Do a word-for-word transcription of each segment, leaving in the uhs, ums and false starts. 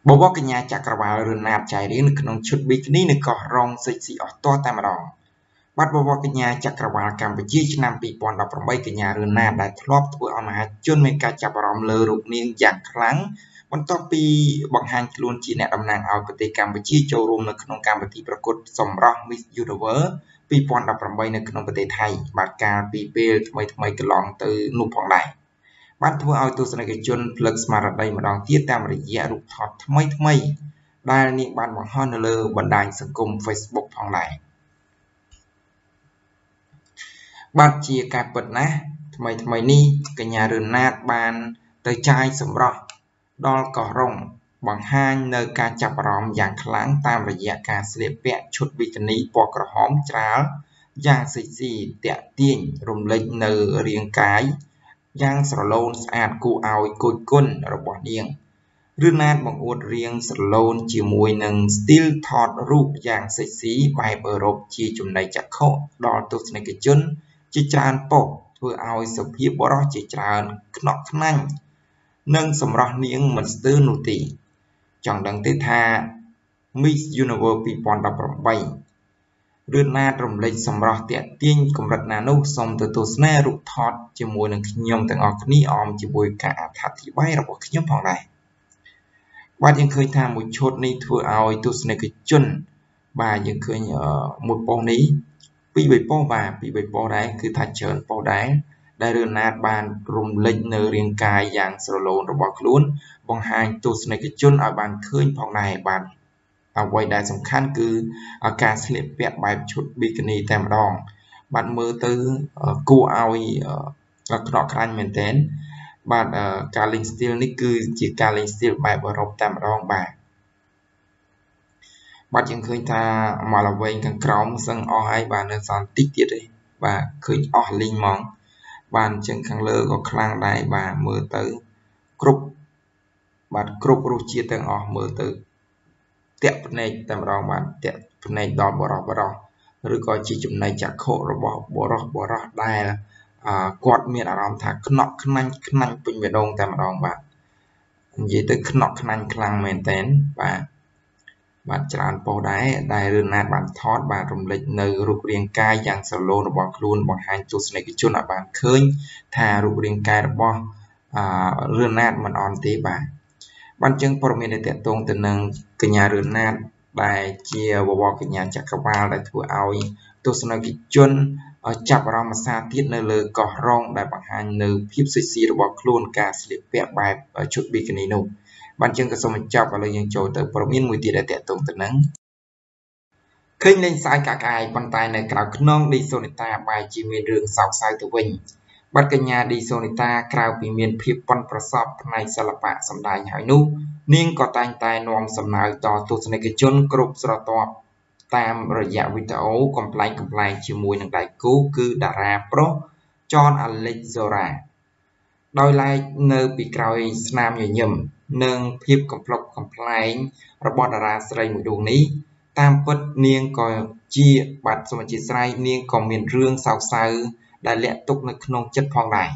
បបកញ្ញាចក្រវាលរឿងណាតចៃរៀងនៅក្នុងឈុតប៊ីគីនីនៅកោះរងសិចស៊ីអស់តតែម្ដងបាទបបកញ្ញាចក្រវាលកម្ពុជាឆ្នាំពីរពាន់ដប់ប្រាំបីកញ្ញារឿងណាតដែលធ្លាប់ធ្វើឲ្យមហាជនមានការចាប់អារម្មណ៍លើរូបនាងយ៉ាងខ្លាំងបន្ទាប់ពីបង្ហាញខ្លួនជាអ្នកតំណាងឲ្យប្រទេសកម្ពុជាចូលរួមនៅក្នុងកម្មវិធីប្រកួតសម្រស់ Miss Universe ពីរពាន់ដប់ប្រាំបីនៅក្នុងប្រទេសថៃបាទកាលពីពេលថ្មីថ្មីកន្លងទៅនោះផងដែរបានធ្វើឲ្យទស្សនិកជនភ្លឹកស្មារតីម្ដងទៀតតាមរយៈរូបថតថ្មីថ្មីដែលនាងបានបង្ហោះនៅលើបណ្ដាញសង្គម Facebook ផងដែរបាទជាការពិតណាស់ថ្មីថ្មីនេះកញ្ញារឿងណាតបានទៅចាយសម្រស់ដល់កោះរងបង្ហាញនៅការចាប់អារម្មណ៍យ៉ាងខ្លាំងតាមរយៈការស្លៀកពាក់ឈុតប៊ីគីនីពណ៌ក្រហមច្រាលយ៉ាងសិចស៊ីតាក់ទាញរំលេចនៅរាងកាយយ៉ាងស្រឡូនស្អាតគួរឲ្យគយគន់របស់នាងរឿងណាតបង្អួតរាងស្រឡូនជាមួយនឹង style ថតរូបយ៉ាងសិចស៊ីបែបអឺរ៉ុបជាចំណីចក្ខុដល់ទស្សនិកជនជាច្រើនប៉ុស្តិ៍ធ្វើឲ្យសុភាពបរិសុទ្ធជាច្រើនខ្នក់ខ្នាញ់និងសម្រស់នាងមិនស្ទើរនោះទេចង់ដឹងទេថា Miss Universe ពីរពាន់ដប់ប្រាំបីរឿងណាតរំលេចសម្រស់តាក់ទាញកម្រិតណានោះសូមទៅទស្សនារូបថតជាមួយនឹងខ្ញុំទាំងអស់គ្នាអមជាមួយការអត្ថាធិប្បាយរបស់ខ្ញុំផងដែរបាទយើងឃើញថាមួយឈុតនេះធ្វើឲ្យទស្សនិកជនបាទយើងឃើញមួយប៉ុស្តិ៍នេះពីរបីប៉ុស្តិ៍បាទពីរបីប៉ុស្តិ៍ដែរគឺថាច្រើនប៉ុស្តិ៍ដែរដែលរឿងណាតបានរំលេចនៅរាងកាយយ៉ាងស្រឡូនរបស់ខ្លួនបង្ហាញទស្សនិកជនឲ្យបានឃើញផងដែរបាទអ្វីដែលសំខាន់គឺការស្លៀកពាក់បែបឈុតប៊ីគីនីតែម្ដងបាទមើលទៅគួរឲ្យខ្នក់ខ្លាញ់មែនទែនបាទការលេង style នេះគឺជាការលេង style បែបអឺរ៉ុបតែម្ដងបាទបាទយើងឃើញថាមកលវែងខាងក្រោមសឹងអស់ហើយបាទនៅសល់តិចទៀតទេបាទឃើញអស់លីងហ្មងបាទអញ្ចឹងខាងលើក៏ខ្លាំងដែរបាទមើលទៅគ្រប់បាទគ្រប់រសជាតិទាំងអស់មើលទៅតាក់ភ្នែកតែម្ដងបាទតាក់ភ្នែកដល់បរោះបរោះឬក៏ជាចំណីចក្ខុរបស់បរោះបរោះដែលគាត់មានអារម្មណ៍ថាខ្នក់ខ្នាញ់ខ្នាញ់ពេញបេះដូងតែម្ដងបាទនិយាយទៅខ្នក់ខ្នាញ់ខ្លាំងមែនតើបាទបាទច្រើនប៉ុស្តិ៍ដែរដែលរឿងណាតបានថតបាទរំលេចនៅរូបរាងកាយយ៉ាងស្រឡូនរបស់ខ្លួនបង្ហាញទស្សនិកជនឲ្យបានឃើញថារូបរាងកាយរបស់អឺរឿងណាតមិនអន់ទេបាទបានចឹងព័ត៌មានដែលតកតងទៅនឹងកញ្ញារឿងណាតដែលជាវវកញ្ញាចក្រវាលដែលធ្វើឲ្យទស្សនិកជនចាប់អារម្មណ៍អាសាទៀតនៅលើកោះរងដែលបង្ហាញនៅភាពសិចស៊ីរបស់ខ្លួនការស្លៀកពាក់បែបឈុតប៊ីគីនីនោះបានចឹងក៏សូមបញ្ចប់ឥឡូវយើងចូលទៅព័ត៌មានមួយទៀតដែលតកតងទៅនឹងឃើញលេងសើចកាកាយប៉ុន្តែនៅក្រៅខ្នងឌីសូនីតាបែរជាមានរឿងសោកសៅទៅវិញបាទកញ្ញាឌីសូនីតាក្រៅពីមានភាពប៉ិនប្រសប់ផ្នែកសិល្បៈសម្ដែងហើយនោះនាងក៏តែងតែនាំសំណើចដល់ទស្សនិកជនគ្រប់ស្រទាប់តាមរយៈវីដេអូកំប្លែងកំប្លែងជាមួយនឹងដៃគូគឺតារាប្រុសចនអាឡិចហ្សូរ៉ាដោយឡែកនៅពីក្រោយស្នាមញញឹមនិងភាពកំប្លុកកំប្លែងរបស់តារាស្រីមួយដួងនេះតាមពិតនាងក៏ជាបាទសូមអធិស្ឋាននាងក៏មានរឿងសោកសៅដែលលាក់ទុកនៅក្នុងចិត្តផងដែរ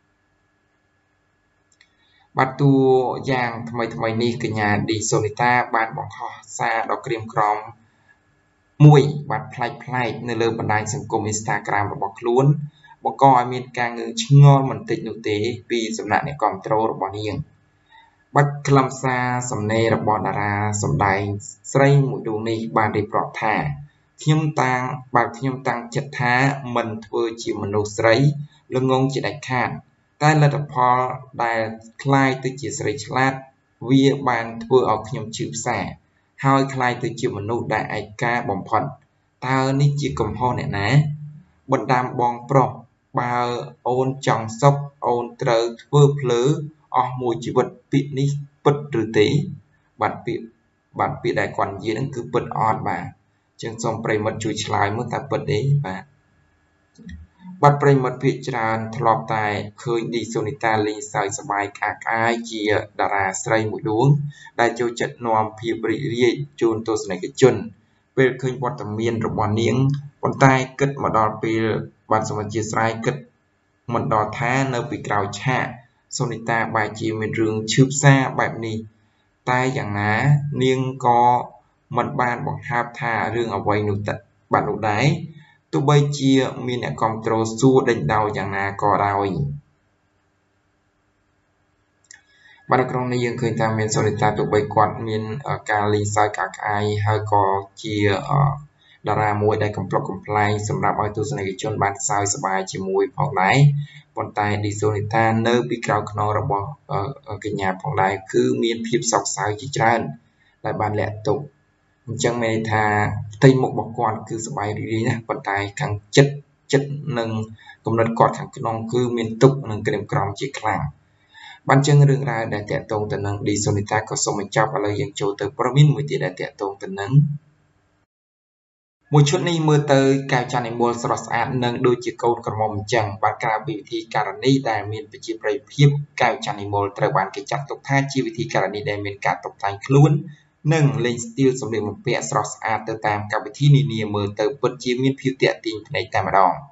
បាទតួយ៉ាងថ្មីថ្មីនេះកញ្ញាឌីសូនីតាបានបង្ហោះសារដ៏ក្រៀមក្រំមួយបាទប្លែកប្លែកនៅលើបណ្ដាញសង្គម Instagram របស់ខ្លួនបង្កឲ្យមានការងឿងឆ្ងល់មិនតិចនោះទេពីសំណាក់អ្នកគាំទ្ររបស់នាងបាទខ្លឹមសារសំណេររបស់តារាសម្ដែងស្រីមួយដួងនេះបានរៀបរាប់ថាខ្ញុំតាំងបាទខ្ញុំតាំងចិត្តថាមិនធ្វើជាមនុស្សស្រីល្ងងជាដាច់ខាតតែលទ្ធផលដែលคล้ายទៅជាស្រីឆ្លាតវាបានធ្វើឲ្យខ្ញុំឈឺផ្សាហើយคล้ายទៅជាមនុស្សដែលឯកាបំផុតតើនេះជាកំហុសអ្នកណាបណ្ដាំបងប្រុសបើអូនចង់សុខអូនត្រូវធ្វើភ្លើអស់មួយជីវិតពាក្យនេះពិតឬទេបាទពាក្យបាទពាក្យដែលគាត់និយាយហ្នឹងគឺពិតអត់បាទចឹងសូមប្រិមិត្តជួយឆ្លើយមើលតើពិតទេបាទបាទប្រិមិត្តភាគច្រើនធ្លាប់តែឃើញឌីសូនីតាលេងសើចសប្បាយក្អាកក្អាយជាតារាស្រីមួយដួងដែលចូលចិត្តនាំភាពរីករាយជូនទស្សនិកជនពេលឃើញវត្តមានរបស់នាងប៉ុន្តែគិតមកដល់ពេលបាទសូមអធិស្ឋានគិតមិនដល់ថានៅពីក្រោយឆាកសូនីតាបែរជាមានរឿងឈឺផ្សាបែបនេះតែយ៉ាងណានាងក៏មិនបានបង្ហើបថារឿងអ្វីនោះបាទនោះដែរទោះបីជាមានអ្នកគ្រប់គ្រងសួរដេញដោលយ៉ាងណាក៏ដោយបាទនៅក្នុងនេះយើងឃើញថាមានសូនីតាទោះបីគាត់មានការលេងសើចកាក់ក្អាយហើយក៏ជាតារាមួយដែលកំប្លុកកំប្លែងសម្រាប់ឲ្យទស្សនិកជនបានសើចសប្បាយជាមួយផងដែរប៉ុន្តែឌីសូនីតានៅពីក្រោយខ្នងរបស់កញ្ញាផងដែរគឺមានភាពសោកសៅជាច្រើនដែលបានលាក់ទុកអញ្ចឹងមានន័យថាផ្ទៃមុខរបស់គាត់គឺសប្បាយរីករាយណាស់ប៉ុន្តែខាងចិត្តចិត្តនិងគំនិតគាត់ខាងក្នុងគឺមានទុក្ខនិងក្រៀមក្រំជាខ្លាំងបានចឹងរឿងរ៉ាវដែលតាក់ទងទៅនឹងឌីសូនីតាក៏សូមបញ្ចប់ឥឡូវយើងចូលទៅព័ត៌មានមួយទៀតដែលតាក់ទងទៅនឹងមួយឈុតនេះមើលទៅកែវច័ន្ទនិមលស្រស់ស្អាតនិងដូចជាកូនក្រមុំអញ្ចឹងបាទក្រៅពីវិធីការនីដែលមានប្រជាប្រិយភាពកែវច័ន្ទនិមលត្រូវបានគេចាត់ទុកថាជាវិធីការនីដែលមានការតុបតែងខ្លួននិងលេងស្ទីលសម្លៀកបំពាក់ស្រស់ស្អាតទៅតាមកម្មវិធីនានាមើលទៅពិតជាមានភាពទាក់ទាញភ្នែកតែម្ដង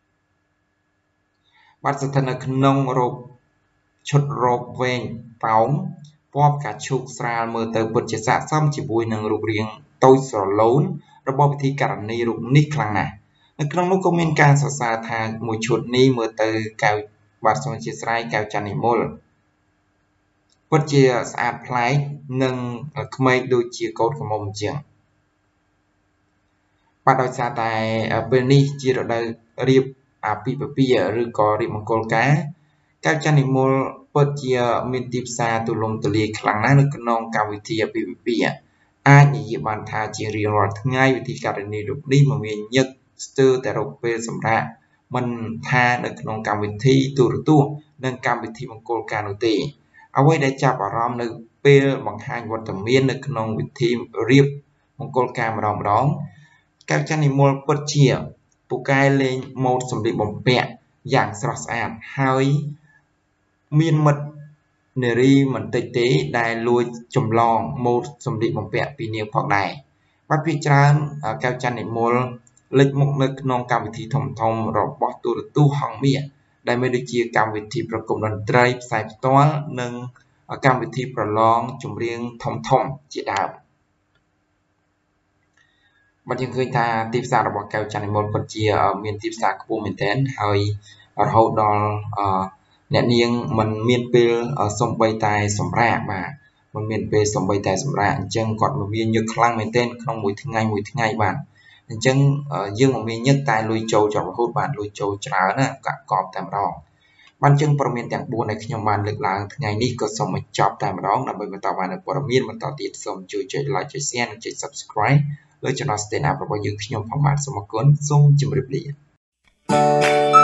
បាទស្ថិតនៅក្នុងរោគឈុតរោគវែងប៉ោងពណ៌ផ្កាឈូកស្រាលមើលទៅពិតជាស័ក្តិសមជាមួយនឹងរូបរាងតូចស្រឡូនរបស់វិធីការនីរូបនេះខ្លាំងណាស់នៅក្នុងនោះក៏មានការសរសើរថាមួយឈុតនេះមើលទៅកែវបាទសូមអធិស្ឋានកែវច័ន្ទនិមលពិតជាស្អាតប្លែកនិងក្មេងដូចជាកូនក្រមុំអញ្ចឹងបាទដោយសារតែពេលនេះជារដូវរៀបអាពាហ៍ពិពាហ៍ឬក៏រៀបមង្គលការកែវច័ន្ទនិមលពិតជាមានទីផ្សារទូលំទូលាយខ្លាំងណាស់នៅក្នុងកម្មវិធីអាពាហ៍ពិពាហ៍អាចនិយាយបានថាជារៀងរាល់ថ្ងៃវិធីការនីរូបនេះមកមានញឹកស្ទើរតែរកពេលសម្រាប់មិនថានៅក្នុងកម្មវិធីទូរទស្សន៍និងកម្មវិធីមង្គលការនោះទេអ្វីដែលចាប់អារម្មណ៍នៅពេលបង្ហាញវត្តមាននៅក្នុងវិធីរៀបមង្គលការម្ដងម្ដងកែវច័ន្ទនិមលពិតជាពូកែលេងម៉ូដសម្លៀកបំពាក់យ៉ាងស្រស់ស្អាតហើយមានមិត្តនារីមិនតិចទេដែលលួចចម្លងម៉ូដសម្លៀកបំពាក់ពីនាងផងដែរបាទភាគច្រើនកែវច័ន្ទនិមលលេចមុខនៅក្នុងកម្មវិធីធំធំរបស់ទូរទស្សន៍ហង្សមាសដែលមានដូចជាកម្មវិធីប្រគំតន្ត្រីផ្សាយផ្ទាល់និងកម្មវិធីប្រឡងចម្រៀងធំធំជាដើមបាទយើងឃើញថាទីផ្សាររបស់កែវច័ន្ទនិមលពិតជាមានទីផ្សារខ្ពស់មែនទែនហើយរហូតដល់អ្នកនាងមិនមានពេលសំបីតែសម្រាប់បាទមិនមានពេលសំបីតែសម្រាប់អញ្ចឹងគាត់មកមានញឹកខ្លាំងមែនទែនក្នុងមួយថ្ងៃមួយថ្ងៃបាទអញ្ចឹងយើងមកមានញឹកតែលុយចូលចោលរហូតបាទលុយចូលច្រើនណាកាក់កប់តែម្ដងបានចឹងព័ត៌មានទាំងបួនដែលខ្ញុំបានលើកឡើងថ្ងៃនេះក៏សូមបញ្ចប់តែម្ដងដើម្បីបន្តបាននូវព័ត៌មានបន្តទៀតសូមជួយចុច like ចុច share និងចុច subscribe លើ channel Stand Up របស់យើងខ្ញុំផងបាទសូមអរគុណសូមជម្រាបលា